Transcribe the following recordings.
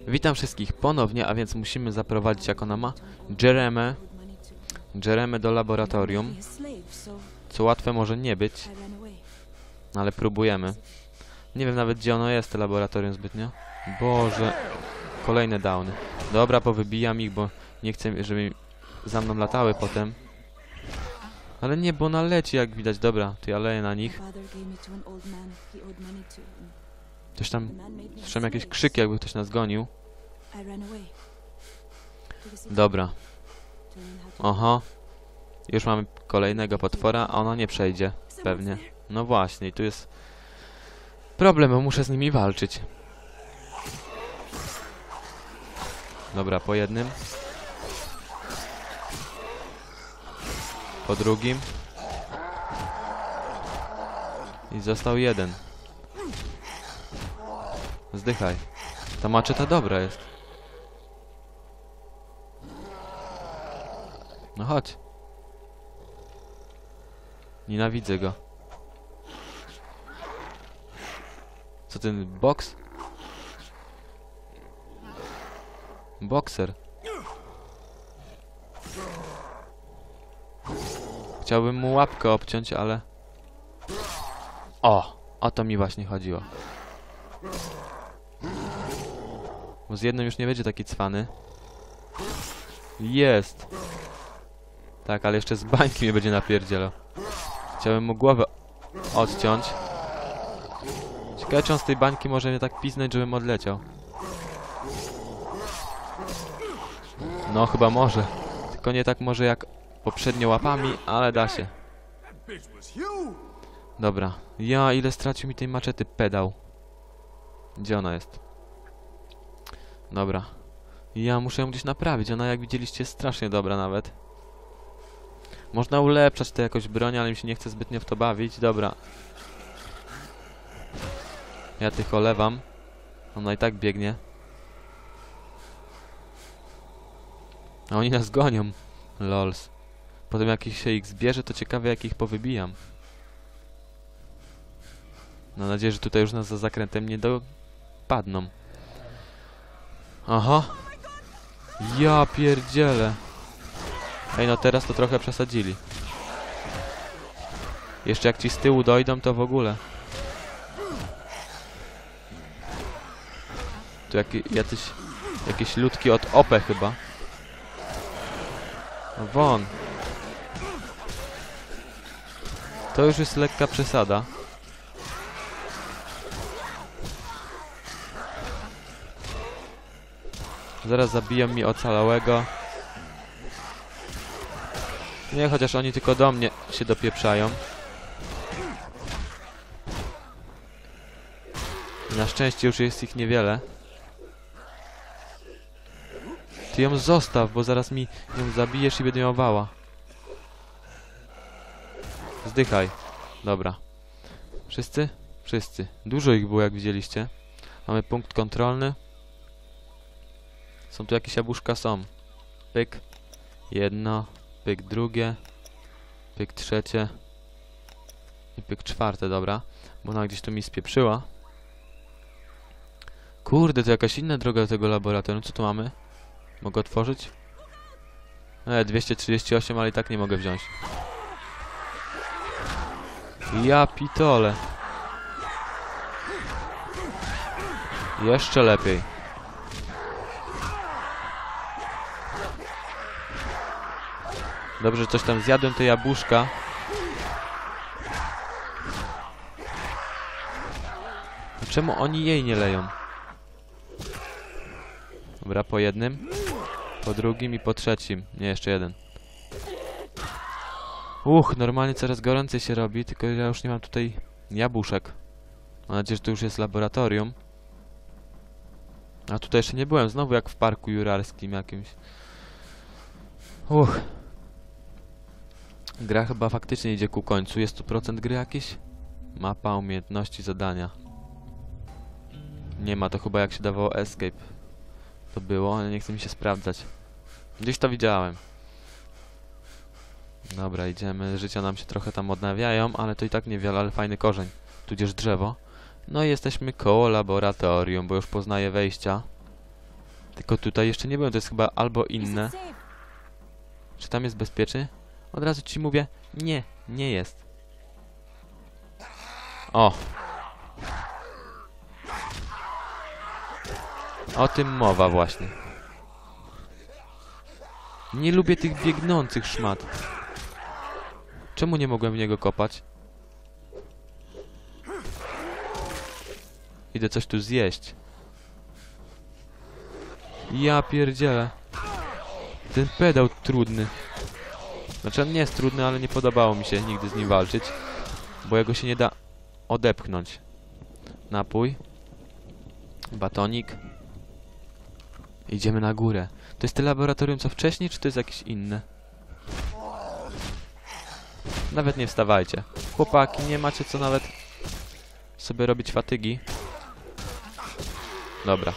Witam wszystkich ponownie, a więc musimy zaprowadzić, jak ona ma, Jeremy do laboratorium, co łatwe może nie być, ale próbujemy. Nie wiem nawet, gdzie ono jest, to laboratorium zbytnio. Boże, kolejne downy. Dobra, powybijam ich, bo nie chcę, żeby za mną latały potem. Ale nie, bo ona leci, jak widać. Dobra, to ja leję na nich. Ktoś tam, słyszałem jakieś krzyki, jakby ktoś nas gonił. Dobra. Oho. Już mamy kolejnego potwora, a ono nie przejdzie. Pewnie. No właśnie, i tu jest problem, bo muszę z nimi walczyć. Dobra, po jednym. Po drugim. I został jeden. Zdychaj. Ta maczeta dobra jest. No chodź. Nienawidzę go. Co ten boks? Bokser. Chciałbym mu łapkę obciąć, ale... O to mi właśnie chodziło. Bo z jednym już nie będzie taki cwany. Jest! Tak, ale jeszcze z bańki mnie będzie napierdzielał. Chciałem mu głowę odciąć. Ciekawe, czy on z tej bańki może mnie tak piznąć, żebym odleciał. No, chyba może. Tylko nie tak może jak poprzednio łapami, ale da się. Dobra. Ja, ile stracił mi tej maczety pedał. Gdzie ona jest? Dobra. Ja muszę ją gdzieś naprawić. Ona, jak widzieliście, jest strasznie dobra nawet. Można ulepszać to jakoś broń, ale mi się nie chce zbytnio w to bawić. Dobra. Ja tych olewam. Ona i tak biegnie. A oni nas gonią. Lols. Potem jak się ich zbierze, to ciekawe, jak ich powybijam. Mam nadzieję, że tutaj już nas za zakrętem nie dopadną. Aha. Ja pierdzielę. Ej, no teraz to trochę przesadzili. Jeszcze jak ci z tyłu dojdą, to w ogóle. Tu jakieś ludki od OP chyba. No won. To już jest lekka przesada. Zaraz zabiją mi ocalałego. Nie, chociaż oni tylko do mnie się dopieprzają. Na szczęście już jest ich niewiele. Ty ją zostaw, bo zaraz mi ją zabijesz i będę ją wała. Zdychaj. Dobra. Wszyscy? Wszyscy. Dużo ich było, jak widzieliście. Mamy punkt kontrolny. Są tu jakieś jabłuszka? Są. Pyk. Jedno. Pyk drugie. Pyk trzecie. I pyk czwarte, dobra. Bo ona gdzieś tu mi spieprzyła. Kurde, to jakaś inna droga do tego laboratorium. Co tu mamy? Mogę otworzyć? 238, ale i tak nie mogę wziąć. Ja pitole. Jeszcze lepiej. Dobrze, że coś tam zjadłem, te jabłuszka. A czemu oni jej nie leją? Dobra, po jednym. Po drugim i po trzecim. Nie, jeszcze jeden. Normalnie coraz goręcej się robi, tylko ja już nie mam tutaj jabłuszek. Mam nadzieję, że to już jest laboratorium. A tutaj jeszcze nie byłem, znowu jak w parku jurarskim jakimś. Gra chyba faktycznie idzie ku końcu. Jest tu procent gry jakiś? Mapa, umiejętności, zadania. Nie ma, to chyba jak się dawało escape. To było, ale nie chce mi się sprawdzać. Gdzieś to widziałem. Dobra, idziemy. Życia nam się trochę tam odnawiają, ale to i tak niewiele, ale fajny korzeń. Tudzież drzewo. No i jesteśmy koło laboratorium, bo już poznaję wejścia. Tylko tutaj jeszcze nie byłem, to jest chyba albo inne. Czy tam jest bezpiecznie? Od razu ci mówię, nie, nie jest. O! O tym mowa właśnie. Nie lubię tych biegnących szmat. Czemu nie mogłem w niego kopać? Idę coś tu zjeść. Ja pierdzielę. Ten pedał trudny. Znaczy on nie jest trudny, ale nie podobało mi się nigdy z nim walczyć. Bo jego się nie da odepchnąć. Napój. Batonik. Idziemy na górę. To jest to laboratorium co wcześniej, czy to jest jakieś inne? Nawet nie wstawajcie. Chłopaki, nie macie co nawet sobie robić fatygi. Dobra.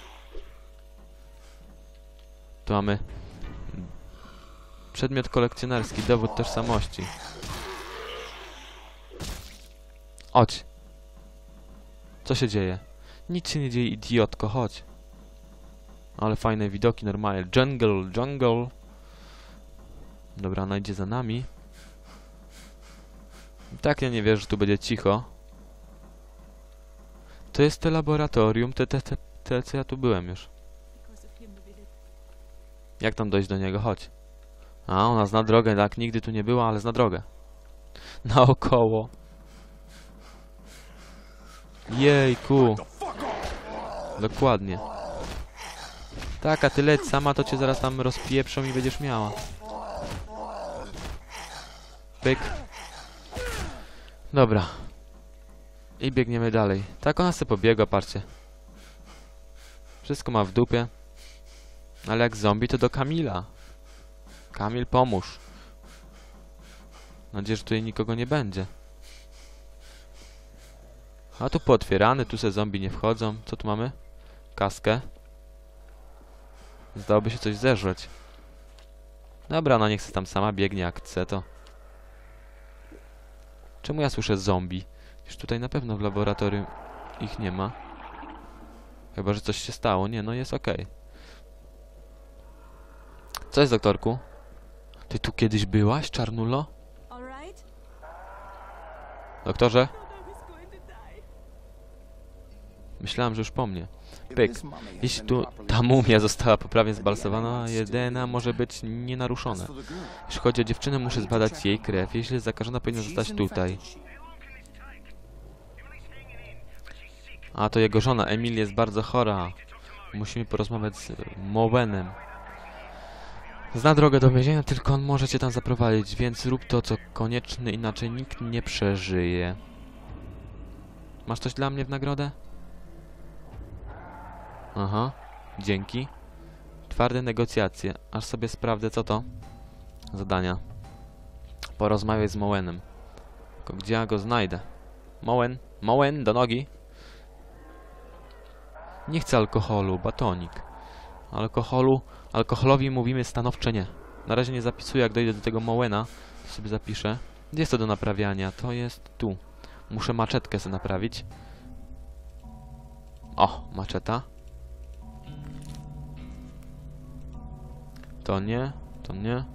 Tu mamy przedmiot kolekcjonerski, dowód tożsamości. Chodź. Co się dzieje? Nic się nie dzieje, idiotko, chodź. Ale fajne widoki, normalnie. Jungle, jungle. Dobra, ona idzie za nami. Tak, ja nie wierzę, że tu będzie cicho. To jest to laboratorium, te co ja tu byłem już. Jak tam dojść do niego? Chodź. A, ona zna drogę, tak, nigdy tu nie była, ale zna drogę. Naokoło. Jejku. Dokładnie. Tak, a ty leć sama, to cię zaraz tam rozpieprzą i będziesz miała. Pyk. Dobra. I biegniemy dalej. Tak, ona sobie pobiega, patrzcie. Wszystko ma w dupie. Ale jak zombie, to do Kamila. Kamil, pomóż. Mam nadzieję, że tutaj nikogo nie będzie. A tu pootwierane, tu se zombie nie wchodzą. Co tu mamy? Kaskę. Zdałoby się coś zeżreć. Dobra, no niech se tam sama biegnie jak chce, to... Czemu ja słyszę zombie? Już tutaj na pewno w laboratorium ich nie ma. Chyba, że coś się stało. Nie, no jest okej. Co jest, doktorku? Ty tu kiedyś byłaś, czarnulo? Doktorze? Myślałem, że już po mnie. Pyk. Jeśli tu ta mumia została poprawnie zbalsowana, jedyna może być nienaruszona. Jeśli chodzi o dziewczynę, muszę zbadać jej krew. Jeśli jest zakażona, powinna zostać tutaj. A, to jego żona. Emil jest bardzo chora. Musimy porozmawiać z Mowenem. Zna drogę do więzienia, tylko on może cię tam zaprowadzić, więc rób to, co konieczne, inaczej nikt nie przeżyje. Masz coś dla mnie w nagrodę? Aha, dzięki. Twarde negocjacje. Aż sobie sprawdzę, co to. Zadania. Porozmawiaj z Mowenem. Tylko gdzie ja go znajdę? Mowen, Mowen, do nogi. Nie chcę alkoholu, batonik. Alkoholowi mówimy stanowcze nie. Na razie nie zapisuję, jak dojdę do tego Mowena. To sobie zapiszę. Gdzie jest to do naprawiania? To jest tu. Muszę maczetkę sobie naprawić. O, maczeta. To nie, to nie.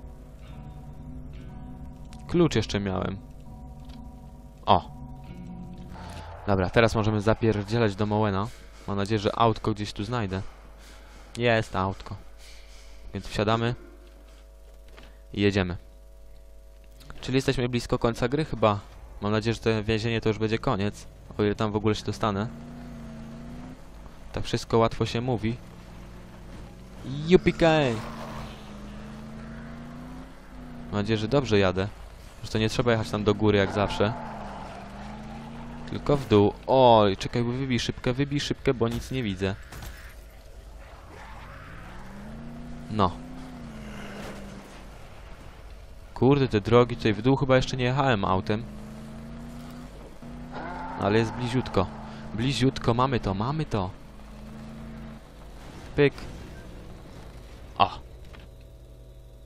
Klucz jeszcze miałem. O. Dobra, teraz możemy zapierdzielać do Mowena. Mam nadzieję, że autko gdzieś tu znajdę. Jest autko. Więc wsiadamy. I jedziemy. Czyli jesteśmy blisko końca gry chyba. Mam nadzieję, że to więzienie to już będzie koniec. O ile tam w ogóle się dostanę. Tak wszystko łatwo się mówi. Jupikaj! Mam nadzieję, że dobrze jadę. Że to nie trzeba jechać tam do góry jak zawsze. Tylko w dół. Oj, czekaj, wybij szybkę, bo nic nie widzę. No. Kurde, te drogi tutaj w dół chyba jeszcze nie jechałem autem. Ale jest bliziutko. Bliziutko, mamy to, mamy to. Pyk. O.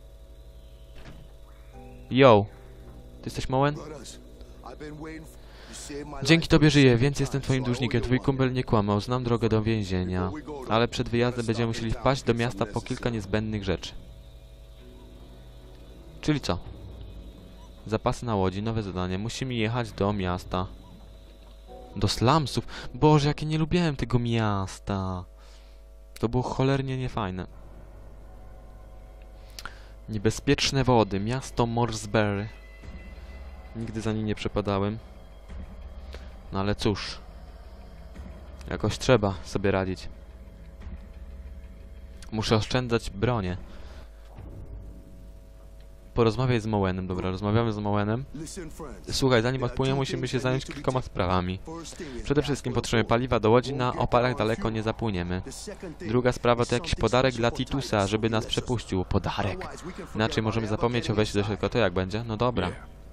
Yo. Ty jesteś Mowen? Dzięki tobie żyję, więc jestem twoim dłużnikiem. Twój kumpel nie kłamał, znam drogę do więzienia. Ale przed wyjazdem będziemy musieli wpaść do miasta po kilka niezbędnych rzeczy. Czyli co? Zapasy na łodzi, nowe zadanie. Musimy jechać do miasta. Do slumsów. Boże, jakie nie lubiłem tego miasta. To było cholernie niefajne. Niebezpieczne wody. Miasto Morsbury. Nigdy za nim nie przepadałem. No ale cóż. Jakoś trzeba sobie radzić. Muszę oszczędzać bronię. Porozmawiaj z Mowenem. Dobra, rozmawiamy z Mowenem. Słuchaj, zanim odpłyniemy, musimy się zająć kilkoma sprawami. Przede wszystkim potrzebujemy paliwa do łodzi, na oparach daleko nie zapłyniemy. Druga sprawa to jakiś podarek dla Titusa, żeby nas przepuścił. Podarek. Inaczej możemy zapomnieć o wejściu do środka. To jak będzie? No dobra.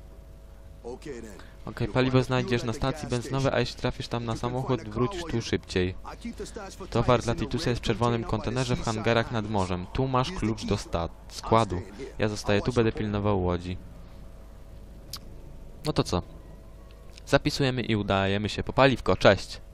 Okej, paliwo znajdziesz na stacji benzynowej, a jeśli trafisz tam na samochód, wróć tu szybciej. Towar dla Titusa jest w czerwonym kontenerze w hangarach nad morzem. Tu masz klucz do składu. Ja zostaję tu, będę pilnował łodzi. No to co? Zapisujemy i udajemy się po paliwko. Cześć!